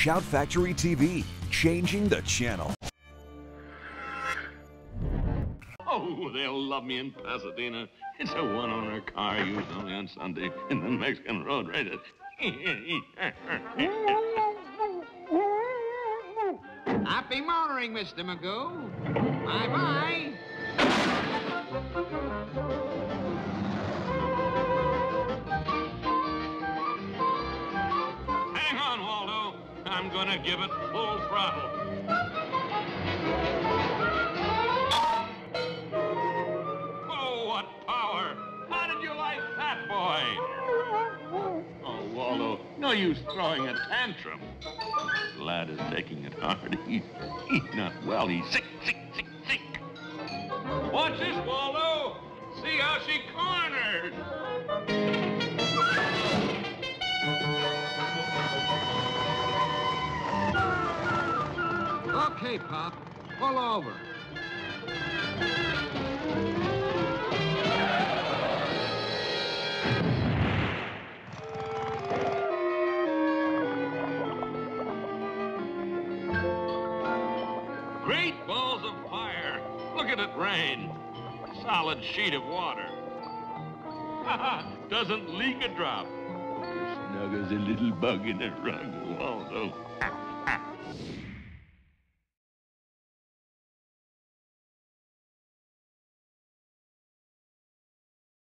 Shout Factory TV, changing the channel. Oh, they'll love me in Pasadena. It's a one-owner car used only on Sunday in the Mexican road right Happy motoring, Mr. Magoo. Bye-bye. Hang on, Waldo. I'm gonna give it full throttle. Oh, what power! How did you like that, boy? Oh, Waldo, no use throwing a tantrum. The lad is taking it hard. He's not well. He's sick. Watch this, Waldo. See how she cornered. Okay, Pop. Pull over. Great balls of fire. Look at it rain. Solid sheet of water. Doesn't leak a drop. Snug as a little bug in a rug, Waldo.